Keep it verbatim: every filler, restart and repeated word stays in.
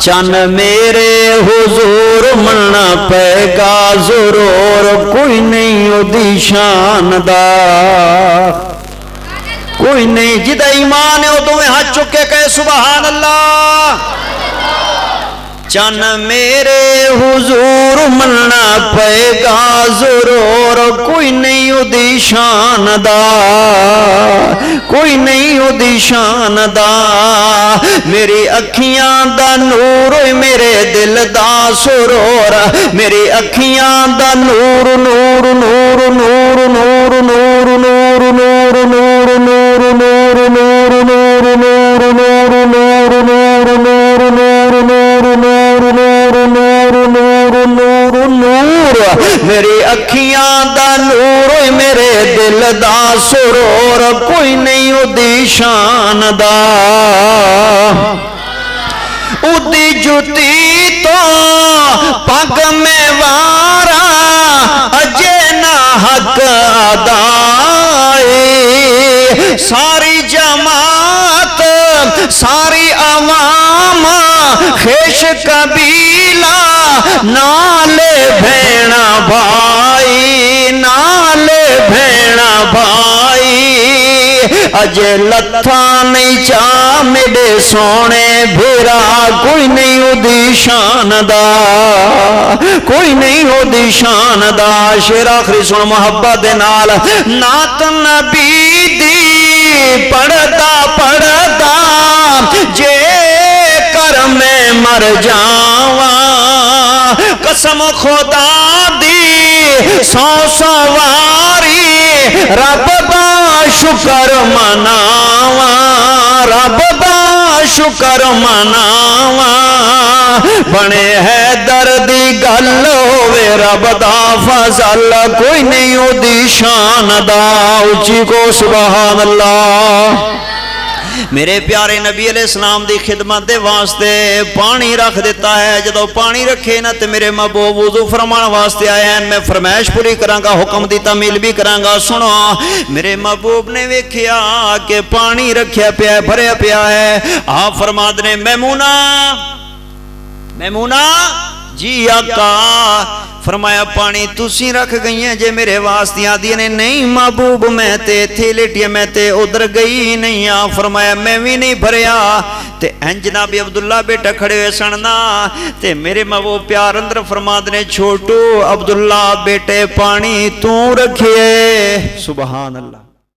چن میرے حضور مننا پے گا ضرور کوئی نہیں اودی شان دا کوئی نہیں جدہ ایمان ہے وہ تمہیں ہاتھ چکے کہے سبحان اللہ چن میرے حضور مننا پے گا ضرور کوئی نہیں اودی شان دا کوئی نہیں اودی شان دا میری اکھیاں دا نور میرے دل دا سرور میری اکھیاں دا نور نور نور نور نور نور نور نور نور نور نور نور نور نور نور نور نور نور میری اکھیاں دا نور میرے دل دا سرور کوئی نہیں اودی شان دا اودی جتی تو پگ میں وارا اجے نہ حق ادائے ساری جماعت ساری عوام خیش قبیلہ نالے بھینا بھائی نالے بھینا بھائی اجے لتھا نہیں چاہ میرے سونے بھیرا کوئی نہیں اودی شان دا کوئی نہیں اودی شان دا شیر آخری سن محبت دے نال نات نبی دی پڑھتا پڑھتا جے کر میں مر جاواں قسم خدا دی سو سواری رب دا شکر مناواں رب دا شکر مناواں بنے ہے دردی گل ہوئے رب دا فضل کوئی نہیں اودی شان دا اچھی کو سبحان اللہ میرے پیارے نبی علیہ السلام دی خدمت دے واسطے پانی رکھ دیتا ہے جدو پانی رکھے نا تے میرے محبوب وضو فرمان واسطے آئے ہیں میں فرمائش پوری کرانگا حکم دی تعمیل بھی کرانگا سنو میرے محبوب نے ویکھیا کہ پانی رکھیا پیا ہے بھریا پیا ہے آپ فرما دنے میمونہ میمونہ جی آقا فرمایا پانی تسی رکھ گئی ہیں جے میرے واسطیاں دی نے نہیں محبوب میں تے تھے لیٹیا میں تے ادھر گئی نہیں آ فرمایا میں بھی نہیں بھریا تے این جناب عبداللہ بیٹا کھڑے ہوئے سننا تے میرے محبوب پیار اندر فرما دنے چھوٹو عبداللہ بیٹے پانی تو رکھئے سبحان اللہ